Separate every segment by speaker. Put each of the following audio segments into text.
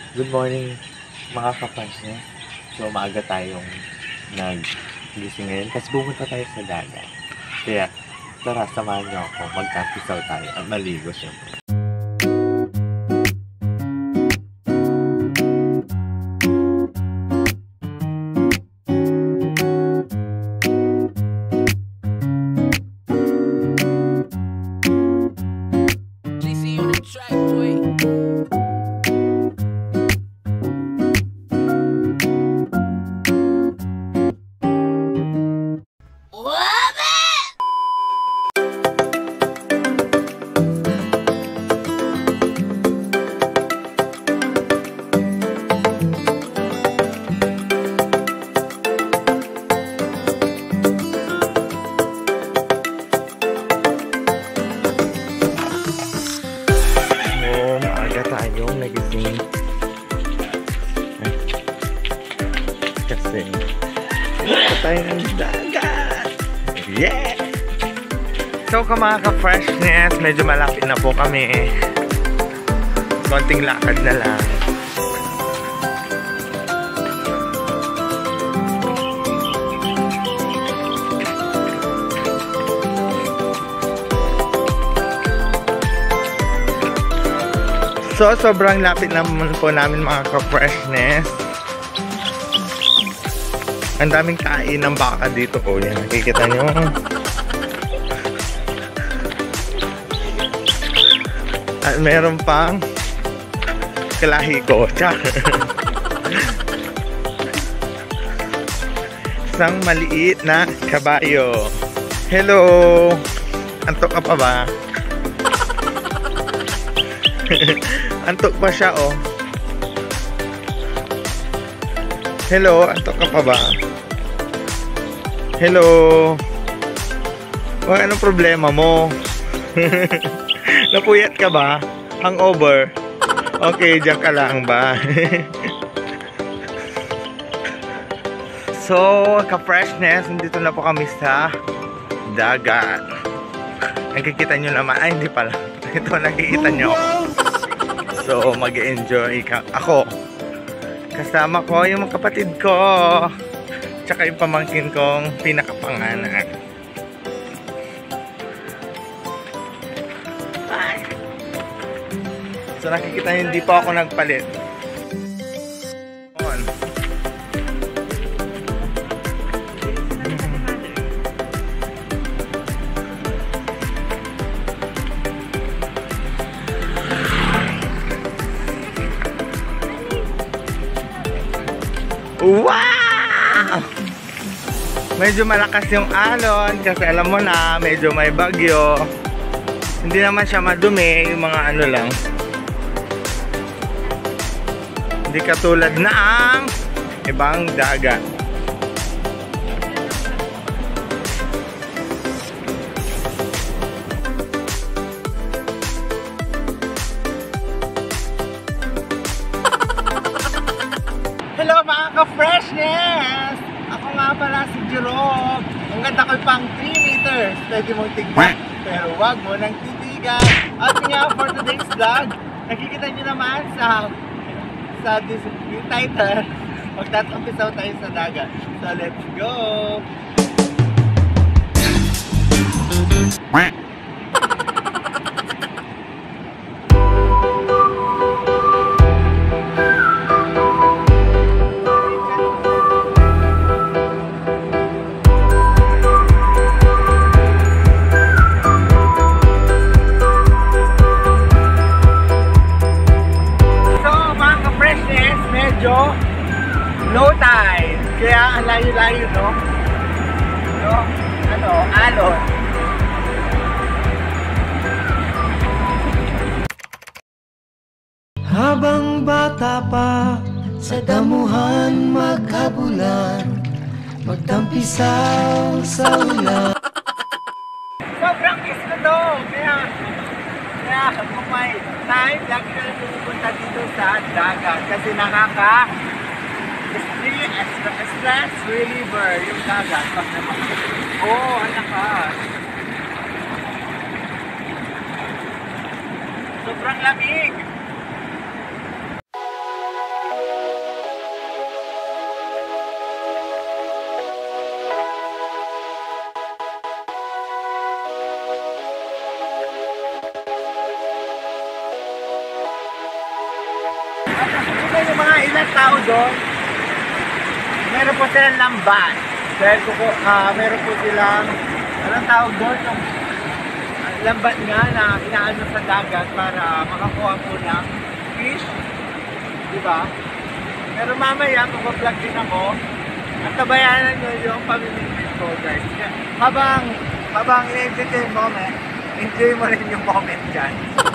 Speaker 1: Good morning mga ka-freshness. So maaga tayong nag-gising ngayon kasi pupunta tayo sa dagat. Kaya tara, samahan niyo ako. Magtampisaw tayo at maligo syempre. Tayong nagising kasi tayo ng dagat. Yeah! So mga ka-freshness, medyo malapit na po kami. Konting lakad na lang. So, sobrang lapit naman po namin mga ka-freshness. Ang daming kain ng baka dito. O, yan. Nakikita nyo. At meron pang kalahi ko. Isang maliit na kabayo. Hello! Antok ka pa ba? Antok pa siya, oh. Hello, antok ka pa ba? Hello. Anong problema mo? Napuyat ka ba? Hangover? Okay, diyan ka lang ba? So, ka-freshness, nandito na po kami sa dagat. Nakikita nyo naman. Ay, hindi pala. Ito, nakikita nyo. So, mag-enjoy ako. Kasama ko yung mga kapatid ko. Tsaka yung pamangkin kong pinakapanganak. Ay. So, nakikita nyo, hindi pa ako nagpalit. Wow! Medyo malakas yung alon kasi alam mo na medyo may bagyo. Hindi naman siya madumi, yung mga ano lang. Hindi katulad na ang ibang dagat. Hello mga ka-freshness! Ako nga pala si Jerome. Ang ganda ko pang 3 meters. Pwede mong tignan, pero wag mo nang titigan. At nga for today's vlog, nakikita nyo naman sa yung title, magtatampisaw tayo sa dagat. So let's go! Low tide. Kaya ang layo-layo, no? No? Ano? Alon.
Speaker 2: Habang bata pa, sa damuhan magkabulan, magtampisaw sa ulan.
Speaker 1: Sobrang kiss ko to. Kaya kung may time, lagi ka lang pupunta dito sa dagat. Kasi stress reliever yung dagat. Oh, anak ka. Sobrang lamig. mga ilang tao doon, meron po silang lambat. Dahil meron po silang, anong tawag doon? Yung lambat nga na inaano sa dagat para makakuha po ng fish. Diba? Pero mamaya, mag-vlog din ako. At tabayanan nyo yung pamimigit ko, guys. Habang i-entertain mo, enjoy mo rin yung moment dyan.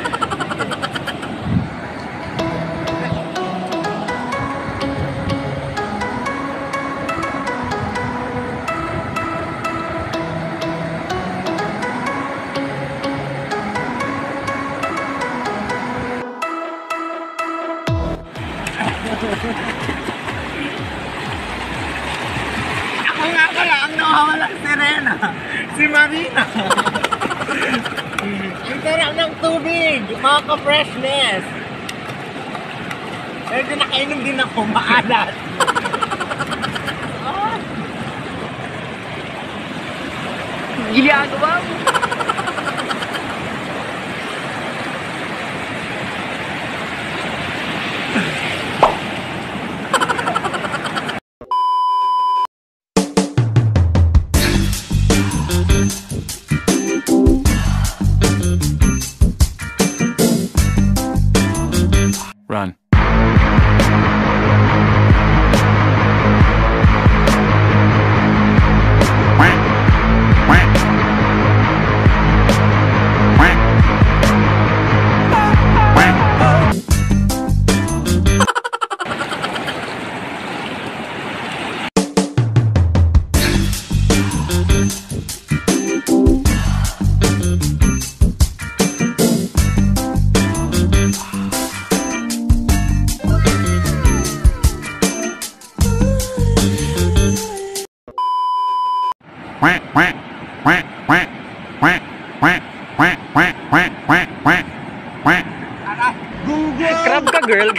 Speaker 1: Ako nga pala ang nawawalang sirena, si Marina. Yung sarap ng tubig, mga ka-freshness. Medyo nakainom din ako, maalat.
Speaker 3: Ginagawa mo?
Speaker 4: Run.
Speaker 3: Crab ka, girl.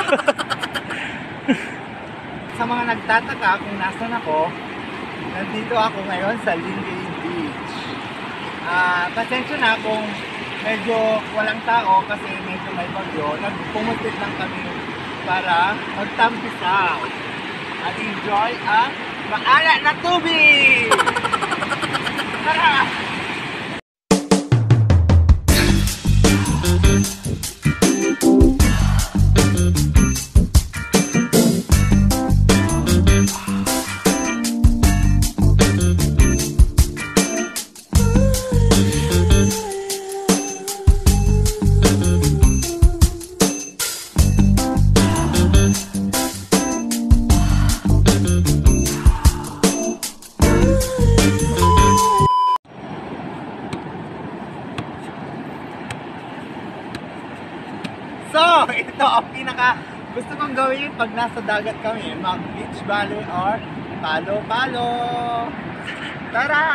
Speaker 1: Sa mga nagtataka kung nasan ako, nandito ako ngayon sa Lingayen Beach. Pasensya na kung medyo walang tao kasi medyo may bagyo. Nagpumutit lang kami para magtampisaw at enjoy ang maalat na tubig! Tara! So, ito ang gusto kong gawin pag nasa dagat kami, mag-beach volley or palo-palo. Tara!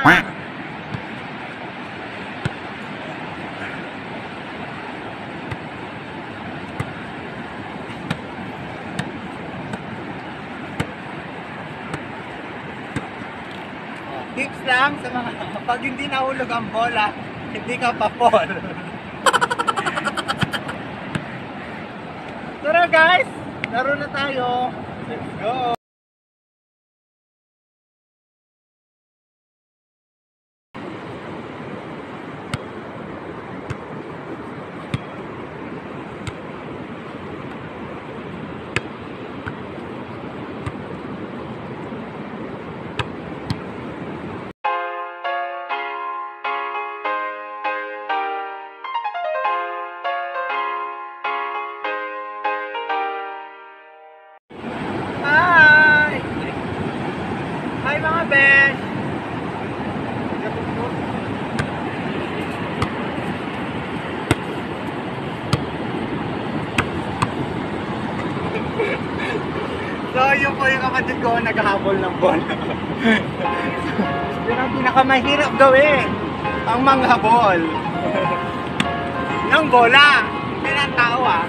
Speaker 1: Tips lang sa mga, pag hindi nahulog ang bola, hindi ka pa-fall. Tara guys! Laro na tayo! Let's go! Hi! Hi mga besh! So yun po yung kapatid ko naghahabol ng bola. Yun ang pinakamahirap gawin, ang manghabol ng bola. Hindi ng tao ah.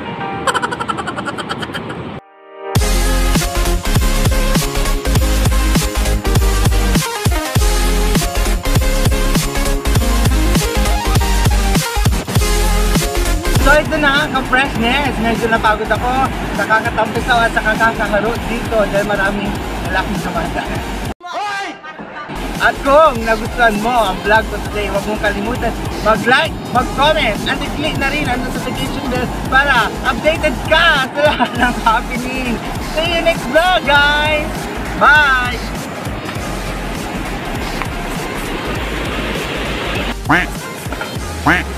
Speaker 1: So ito na, ka-freshness! Medyo napagod ako sa kakatampisaw at sa kakakaharo dito dahil maraming lalaking dumadaan. At kung nagustuhan mo ang vlog ko today, huwag mong kalimutan mag-like, mag-comment, at i-click na rin ang notification bell para updated ka sa lahat ng happening. See you next vlog, guys! Bye!
Speaker 3: Quack. Quack.